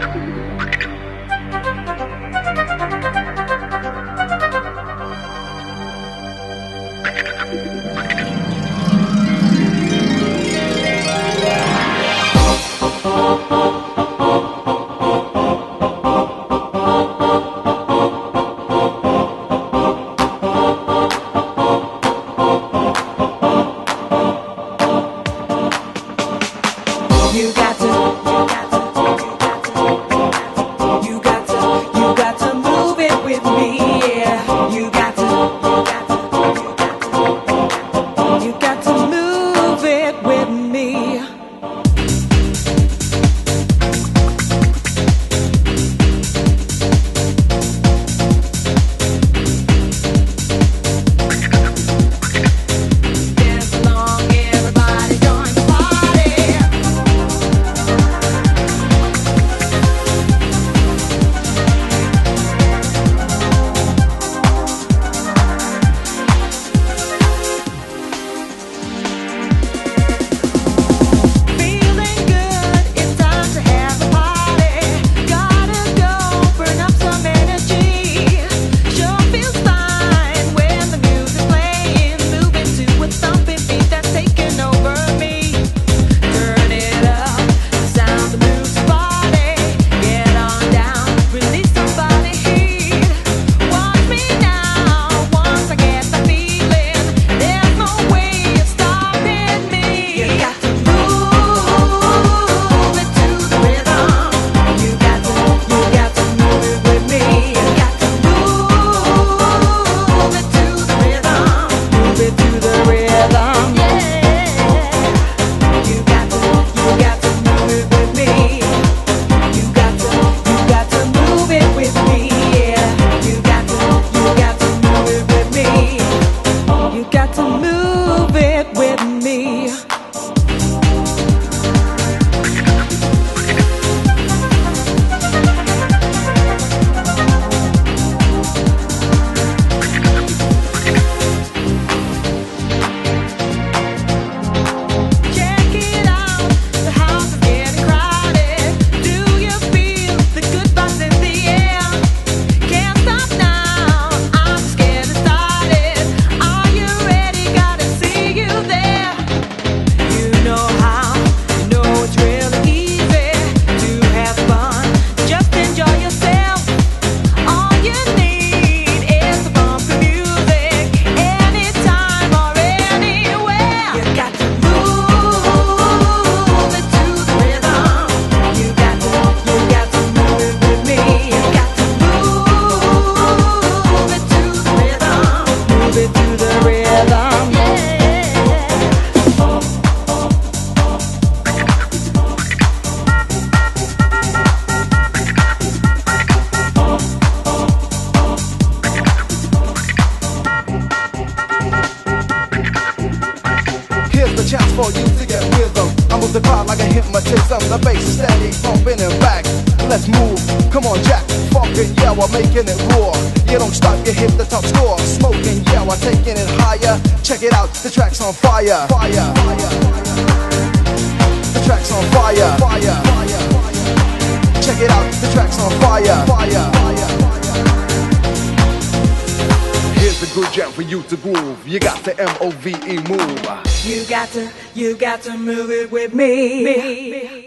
chance for you to get rhythm. I move the crowd like a hypnotism. The bass is steady, bumping and back. Let's move, come on Jack. Funkin', yeah, we're making it raw. You don't stop, you hit the top score. Smoking, yeah, we're taking it higher. Check it out, the track's on fire. Fire, fire. The track's on fire. Fire, fire. Check it out, the track's on fire. Fire, fire. Here's a good jam for you to groove. You got the M-O-V-E move. You got to move it with me.